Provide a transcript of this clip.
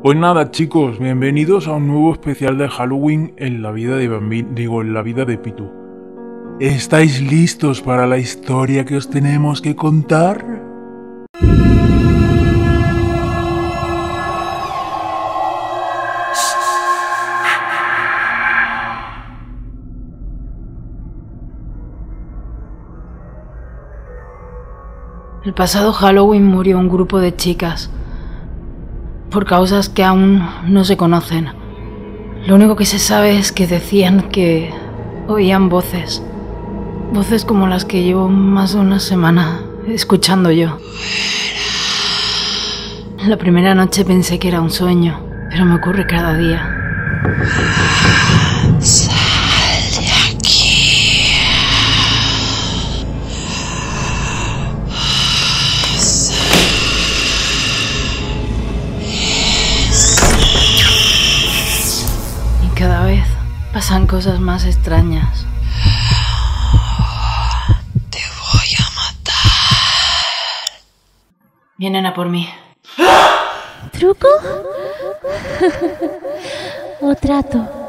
Pues nada, chicos, bienvenidos a un nuevo especial de Halloween en la vida de en la vida de Pitu. ¿Estáis listos para la historia que os tenemos que contar? El pasado Halloween murió un grupo de chicas, por causas que aún no se conocen. Lo único que se sabe es que decían que oían voces. Voces como las que llevo más de una semana escuchando yo. La primera noche pensé que era un sueño, pero me ocurre cada día. Cada vez pasan cosas más extrañas. Te voy a matar. Vienen a por mí. ¿Truco? ¿O trato?